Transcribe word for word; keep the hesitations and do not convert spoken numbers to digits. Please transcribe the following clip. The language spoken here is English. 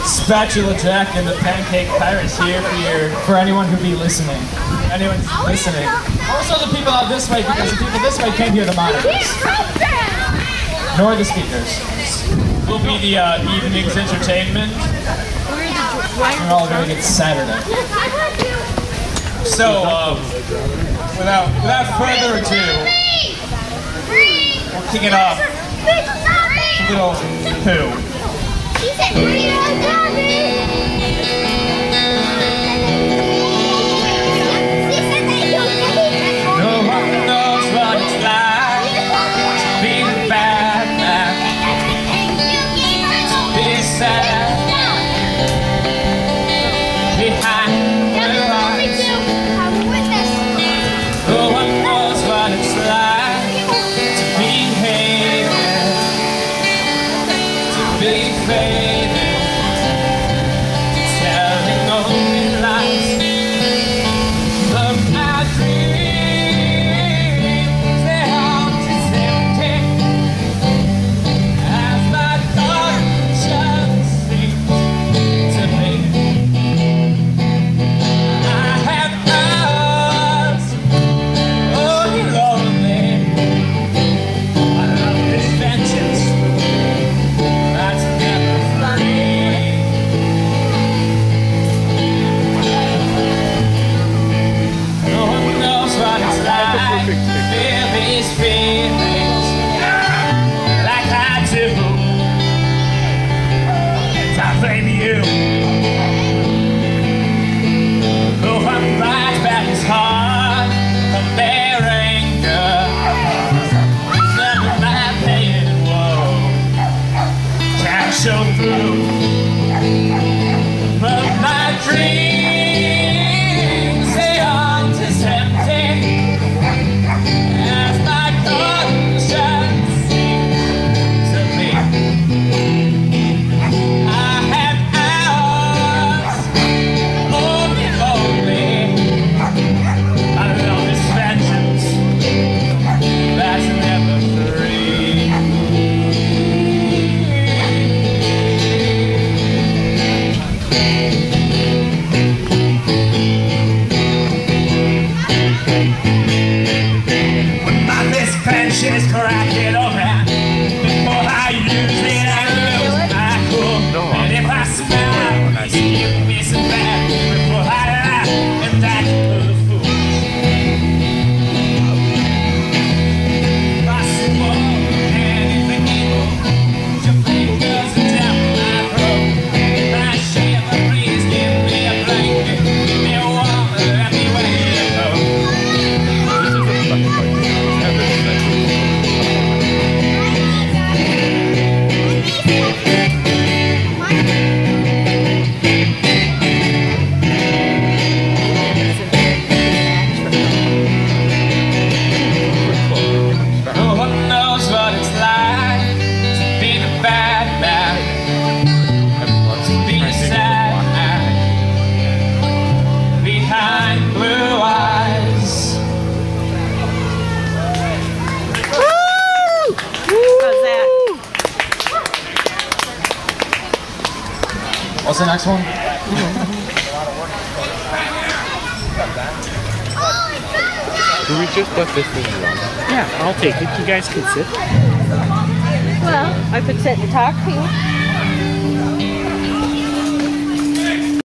Spatula Jack and the Pancake Pirates here for your, for anyone who be listening. Anyone listening. Also the people out this way, because the people this way can't hear the monitors. Nor the speakers. Will be the uh, evening's entertainment. We're all going to get Saturday. So, um, without without further ado, we'll kick it off. A little poo. He said, bring it on, Daddy! No one knows what it's like to be the bad man, to be sad behind the eyes. No one knows what it's like to be hated, to be faded, telling only lies. Look, my dreams, they haunt us empty as my conscience seems to be. I have asked, oh, you lonely, I love this vengeance that's never free. No one knows what it's like to feel these feelings like I do. And I blame you. No one bites back his heart from their anger. None of my pain and woe can show through. But my dreams, they aren't as empty as my conscience seems to be. I have hours only lonely. I love this vengeance that's never free. When my list clenches, crack it open. Before I use it, I lose my cool. And if I smile, you miss it back. Before I laugh and act a fool. If I swore anything evil, put your fingers down my throat. If I shiver, please give me a blanket. Give me a warmer, let me wait to go. No one knows what it's like to be the bad man, to be sad behind blue eyes. How's that? What's the next one? Do we just let this thing run? Yeah, I'll take it. You guys can sit. Well, I could sit and talk to you.